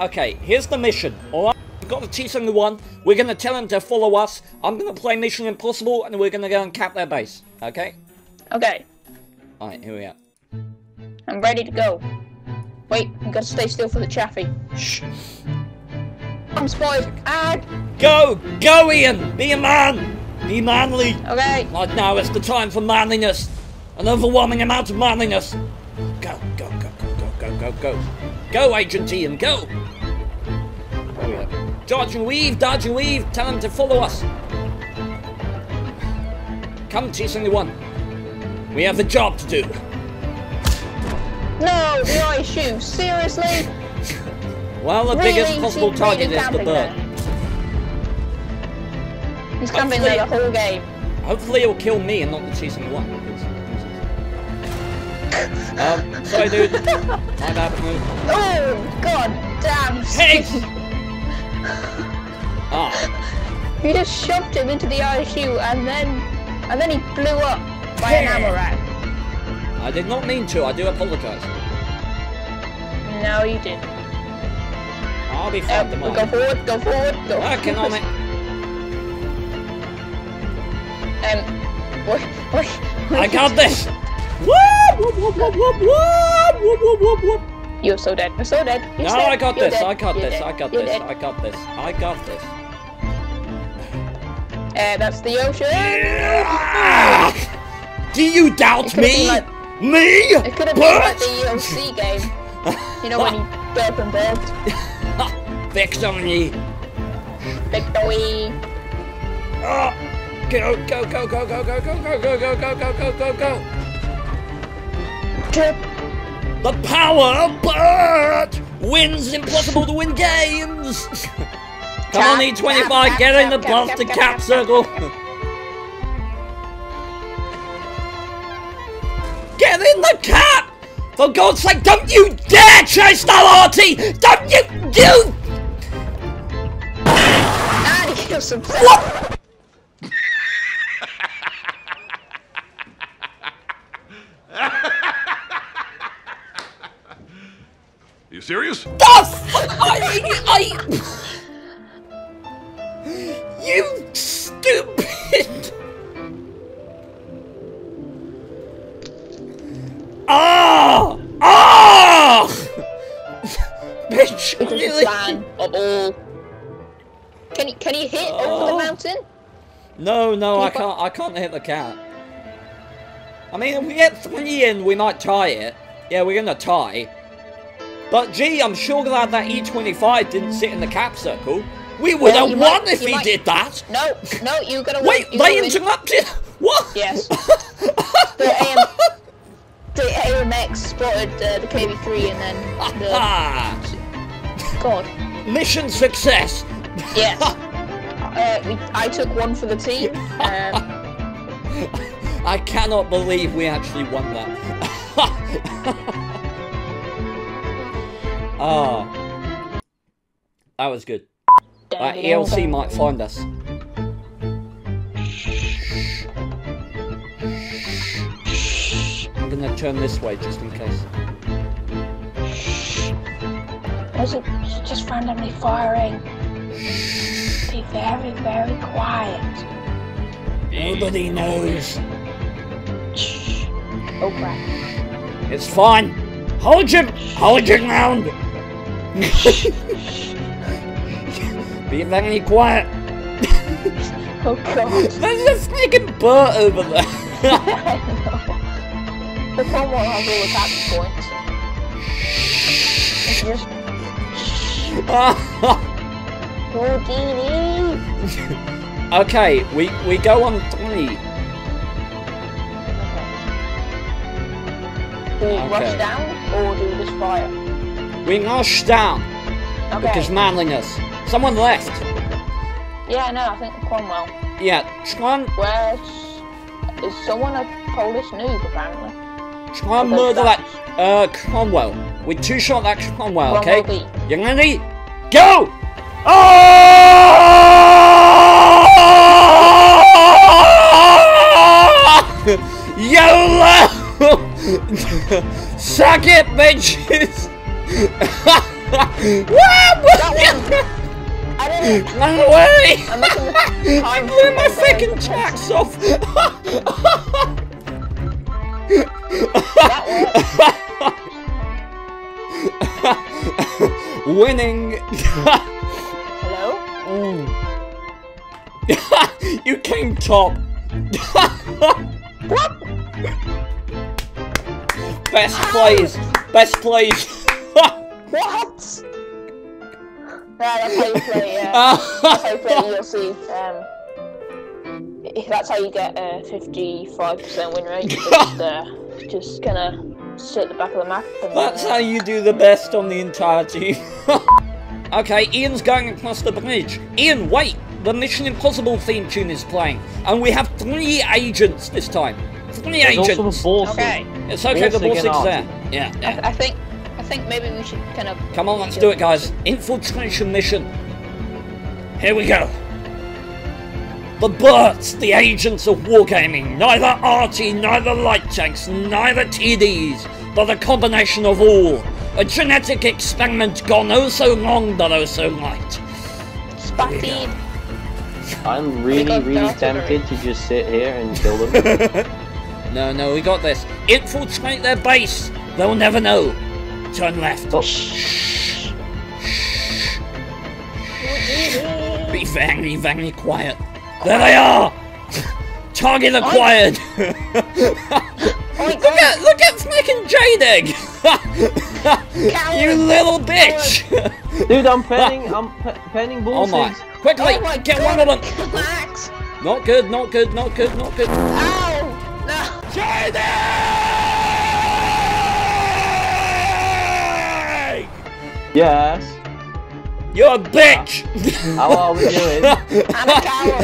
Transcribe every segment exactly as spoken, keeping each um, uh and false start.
Okay, here's the mission, alright? We've got the T seventy-one, we're gonna tell them to follow us, I'm gonna play Mission Impossible, and we're gonna go and cap their base, okay? Okay. Alright, here we are. I'm ready to go. Wait, you gotta stay still for the chaffee. Shh. I'm spotted. Ah! Go! Go, Ian! Be a man! Be manly! Okay. Right now, it's the time for manliness! An overwhelming amount of manliness! Go, go, go, go, go, go, go, go! Go, Agent Ian, go! Dodge and weave, dodge and weave! Tell them to follow us! Come, T seventy-one. We have a job to do. No, the ice shoe. Seriously? Well, the really, biggest possible target really is the bird. There. He's camping there the whole game. Hopefully he'll kill me and not the T seventy-one. um, sorry dude. My bad move. Oh, god damn. Hey! Ah. You just shoved him into the ice shoe and then, and then he blew up by an ammo rack. I did not mean to, I do apologise. No, you did. I'll be fine uh, tomorrow. Go forward, go forward, go forward. Working on it. Um, what, what, what I got this! Whoop, whoop, whoop, whoop, whoop, whoop, whoop, whoop, whoop, whoop. You're so dead, you're so dead. You're No, dead. I got You're this, dead. I got You're this, dead. I got You're this, dead. I got this, I got this. Uh, that's the ocean. Ah! Do you doubt me? Like, me? it could have been like the E O C game. You know when you burp and burped. Victory! Victory! Oh, go, go, go, go, go, go, go, go, go, go, go, go, go, go, go! Trip! The power of Bert wins impossible to win games! Come on, E twenty-five, get in the bastard cap circle! Get in the cap! For God's sake, don't you dare chase that R T! Don't you, you! Ah, you're so upset. What? You serious? The fuck? I, I, you stupid! Ah! Ah! Bitch, really? Plan of all. Can you can you hit Oh. over the mountain? No, no, Can I you can't. I can't hit the cat. I mean, if we get three in, we might tie it. Yeah, we're gonna tie. But gee, I'm sure glad that E twenty-five didn't sit in the cap circle. We would Well, have you won might- if you he might- did that. No, no, you gotta Wait, win. You they gotta win. interrupted. What? Yes. The A M, the A M X spotted uh, the K V three and then the Ah, God. mission success. Yes. uh, we, I took one for the team. Um, I cannot believe we actually won that. Ah, that was good. That E L C might find us. I'm gonna turn this way just in case. Was it just randomly firing? Be very, very quiet. Nobody knows. Shh. Oh crap. It's fine. Hold your, hold your ground. Be very quiet. Oh god. There's a freaking bird over there. The Cromwell has all the capture points. It's just Houdini. Okay, we we go on three. Do we Okay. rush down or do we just fire? We rush down Okay. because manliness. Someone left. Yeah, no, I think Cromwell. Yeah, try and Where's is someone a Polish noob apparently? try and murder that uh Cromwell. We two shot that Cromwell. Okay. Cromwell B. You ready? Go! Oh! YOLO! Suck it, bitches! I didn't. Run away! I'm making the I time. blew my fucking tracks off! Winning! Hello? Mm. You came top! What? Best plays! Best plays! What? Yeah, that's how you play, yeah. That's how you play E L C. Um, that's how you get a fifty-five percent win rate. Just, uh, just kinda sit at the back of the map. And That's then, uh, how you do the best on the entire team. Okay, Ian's going across the bridge. Ian, wait! The Mission Impossible theme tune is playing. And we have three agents this time. Three There's agents. also a boss. Okay. It's okay, the Borsig boss and is there. Artie. Yeah, I, yeah. I think, I think maybe we should kind of. Come on, let's do it, guys. Infiltration mission. Here we go. The Burts, the agents of wargaming. Neither Artie, neither Light Tanks, neither T Ds, but a combination of all. A genetic experiment gone oh so long, but oh so light. Spotted. I'm really, got really artillery. tempted to just sit here and kill them. No, no, we got this. Infiltrate their base. They'll never know. Turn left. Oh. Shh. Shh. Be very, very quiet. There they are! Target acquired! Oh look at look at fucking J-Deg! You little bitch! Dude, I'm penning, I'm pe penning Oh my! bullshit. Quickly, Oh my get God. one of them! Max! Not good, not good, not good, not good. Ow! No! J-Deg! Yes. You're a bitch! How are we doing? I'm a coward!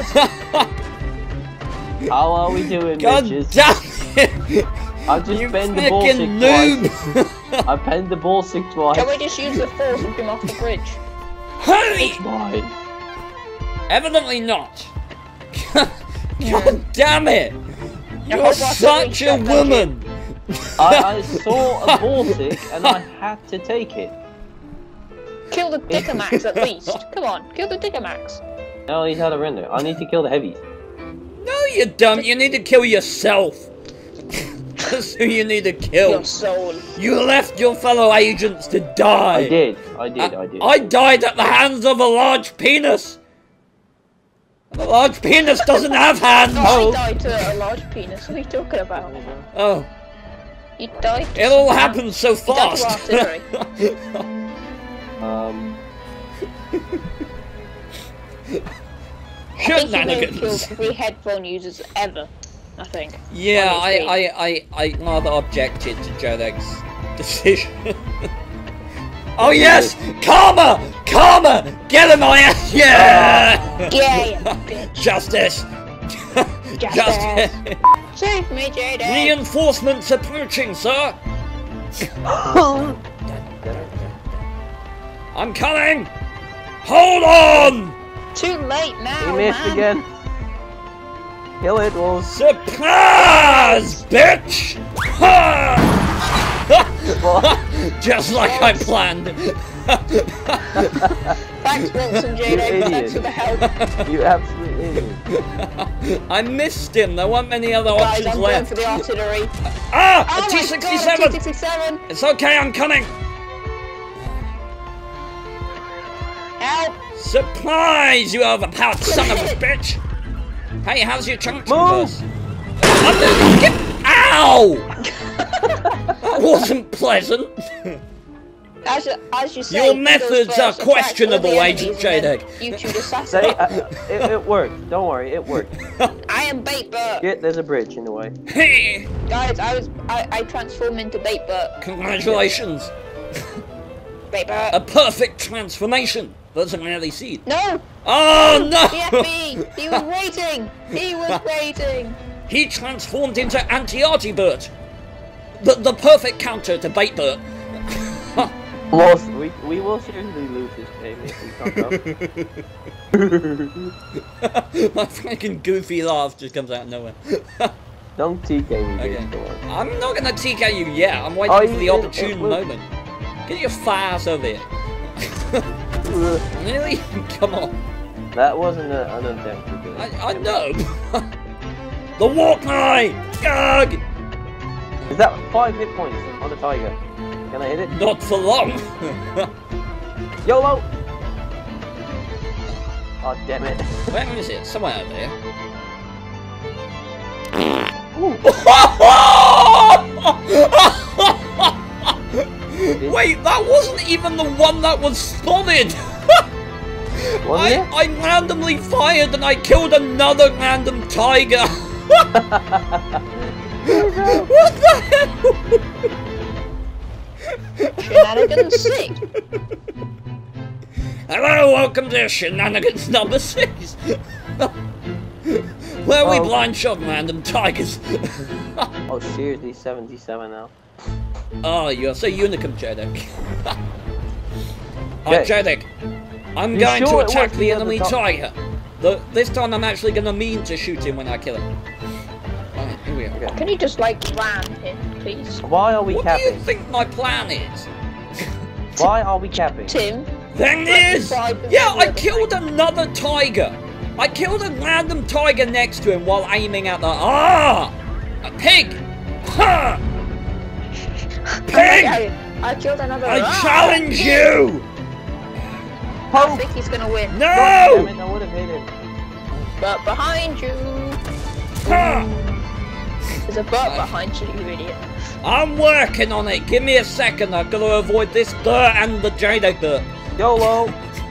How are we doing, God bitches? damn it! I just You penned the fucking bullshit noob! twice. I penned the bullshit twice. Can we just use the force and him off the bridge? Hurry! Fine. Evidently not. God damn it! You're hope that's such a a reset, woman! I, I saw a bullshit and I had to take it. Kill the Dickomax at least. Come on, kill the Dickomax. No, he's out of render. I need to kill the heavies. No, you don't. You need to kill yourself. That's who you need to kill. Your soul. You left your fellow agents to die. I did. I did. I did. I died at the hands of a large penis. A large penis doesn't have hands. Oh, I died to a large penis. What are you talking about? Oh, You died to it all some- happened so You died to fast. artillery. Um. I think you may have killed Shenanigans. three headphone users ever. I think. Yeah, On I, this I, I, I rather objected to Jodeg's decision. Oh yes! Karma! Karma! Get him, my ass! Yeah! Yeah, you bitch. Justice! Justice. Save me, J D. Reinforcements approaching, sir! I'm coming! Hold on! Too late now, He missed man. again. Kill it, Wolf. Surprise, bitch! Just like I planned. Thanks, Wilson, J D. You Thanks for the help. You absolute idiot. I missed him. There weren't many other Guys, options I'm going left. for the artillery. Ah! Oh A my T God, a sixty-seven! T sixty-seven! It's okay, I'm coming! Help! Surprise, you overpowered son of a bitch! Hey, how's your chunk Move! verse? Ow! That wasn't pleasant. As, as you say, Your he goes methods first, are attracts all questionable, the Agent enemies, and then J-Deg. You shoot assassinate. Say, uh, it, it worked. Don't worry, it worked. I am Baitbert. Shit, there's a bridge in the way. Hey! Guys, I was I, I transformed into Baitbert. Congratulations! Baitbert. A perfect transformation! That's an early seed. No! Oh He no! F me! He was waiting! He was waiting! He transformed into Anti-Artie-Bert! The, the perfect counter to Baitbert. Lost. We, we will seriously lose this game if we fuck up. My fucking goofy laugh just comes out of nowhere. Don't T K me, Okay. bitch. Come on. I'm not gonna T K you yet. I'm waiting Oh, for you- the it- opportune it will- moment. Get your fire ass over here. Really? Come on. That wasn't an unintentional. I, I know. The walk line! Gag! Is that five hit points on the tiger? Can I hit it? Not for long. YOLO! Oh, damn it. Where is it? Somewhere over there. Wait, that wasn't even the one that was spotted! Wasn't I, it? I randomly fired and I killed another random tiger! What the hell? Shenanigans six. Hello, welcome to Shenanigans number six! Where we Oh. blind shot random tigers. Oh, seriously, seventy-seven now. Oh, you're so unicum, Jedek. Alright, Jedek. I'm You going sure to it attack wasn't the the other enemy top- tiger. The, this time I'm actually going to mean to shoot him when I kill him. Alright, here we are. Okay. Can you just like ram him, please? Why are we What do you capping? think my plan is? Why are we capping? Tim. Thing is, yeah, I killed another tiger. I killed a random tiger next to him while aiming at the ah, a pig. Ha! Pig! I, I killed another. I Ah! challenge you! I Oh, think he's gonna win. No! damn it, I would have hit him. But behind you. Ha! There's a butt behind you, you idiot. I'm working on it. Give me a second. I've got to avoid this dirt and the Jada dirt. YOLO!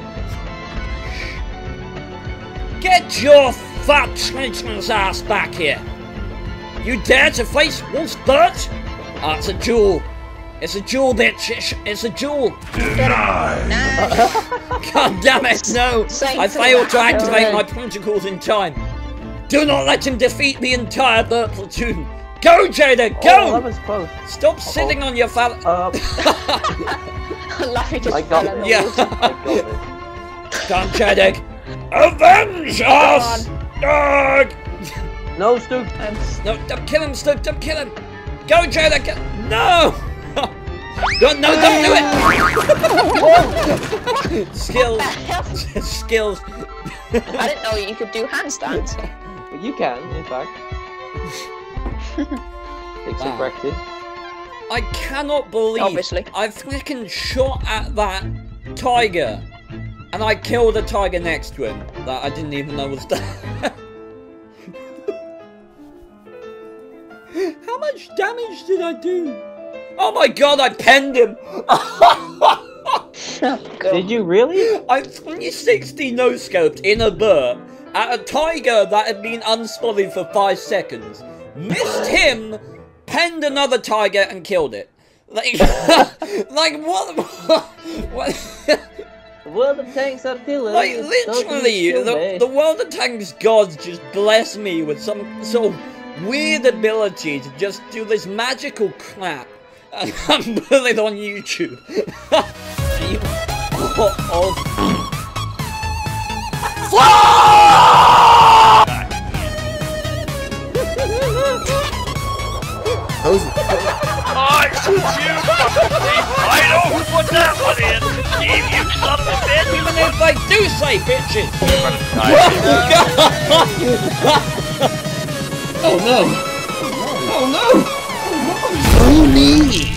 Get your fat Trenchman's ass back here! You dare to face Wolf's dirt? Ah, it's a jewel. It's a jewel, bitch. It's, it's a jewel. Nah. God damn it, no! Say I to failed to that. activate my protocols in time. Do not let him defeat the entire dirt platoon. Go, Jada, Oh, go! that was close. Stop sitting on your fat... Uh, Larry just I got fell in the it. Yeah. water. I got it. Come, Jada. Avenge us! Dog! No, Stu. Um, No, don't kill him, Stu, don't kill him! Go, Jada, go! No! Don't, no, don't do it! Skills. Skills. I didn't know you could do handstands. You can, in fact. Takes Wow. some practice. I cannot believe Obviously. I flicking shot at that tiger and I killed a tiger next to him that I didn't even know was there. How much damage did I do? Oh my god, I penned him! Oh, God. Did you really? I three sixty no-scoped in a bird at a tiger that had been unspotted for five seconds. Missed him, penned another tiger and killed it. Like, like what? What? The world of tanks are killer. Like literally, the, the world of tanks gods just bless me with some sort of weird ability to just do this magical crap and put it on YouTube. You- oh, oh. I shoot you, fucking thief! I know who put that one in! Steve, you son of a bitch! Even if they do say bitches. Oh no! Oh no! Oh no! Oh me!